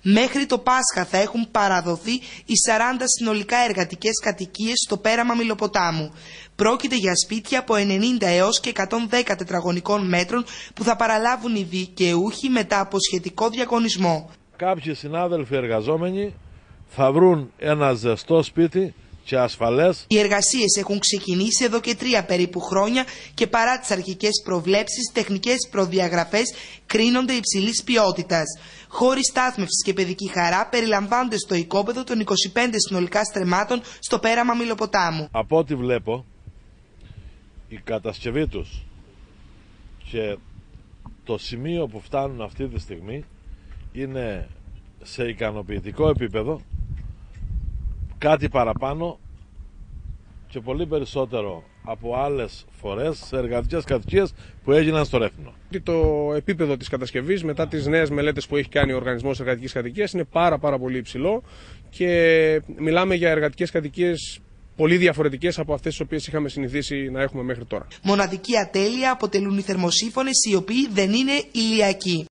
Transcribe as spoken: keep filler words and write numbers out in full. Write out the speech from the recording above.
Μέχρι το Πάσχα θα έχουν παραδοθεί οι σαράντα συνολικά εργατικές κατοικίες στο πέραμα Μηλοποτάμου. Πρόκειται για σπίτια από ενενήντα έως και εκατόν δέκα τετραγωνικών μέτρων που θα παραλάβουν οι δικαιούχοι μετά από σχετικό διαγωνισμό. Κάποιοι συνάδελφοι εργαζόμενοι θα βρουν ένα ζεστό σπίτι και ασφαλές. Οι εργασίες έχουν ξεκινήσει εδώ και τρία περίπου χρόνια και παρά τις αρχικές προβλέψεις, τεχνικές προδιαγραφές κρίνονται υψηλής ποιότητας. Χώροι στάθμευσης και παιδική χαρά περιλαμβάνονται στο οικόπεδο των είκοσι πέντε συνολικά στρεμμάτων στο πέραμα Μηλοποτάμου. Από ό,τι βλέπω, η κατασκευή τους και το σημείο που φτάνουν αυτή τη στιγμή είναι σε ικανοποιητικό επίπεδο, κάτι παραπάνω και πολύ περισσότερο από άλλες φορές σε εργατικές κατοικίες που έγιναν στο Ρέθυμνο. Το επίπεδο της κατασκευής μετά τις νέες μελέτες που έχει κάνει ο Οργανισμός Εργατικής Κατοικίας είναι πάρα πάρα πολύ υψηλό και μιλάμε για εργατικές κατοικίες πολύ διαφορετικές από αυτές τις οποίες είχαμε συνηθίσει να έχουμε μέχρι τώρα. Μοναδική ατέλεια αποτελούν οι θερμοσύφωνες, οι οποίοι δεν είναι ηλιακοί.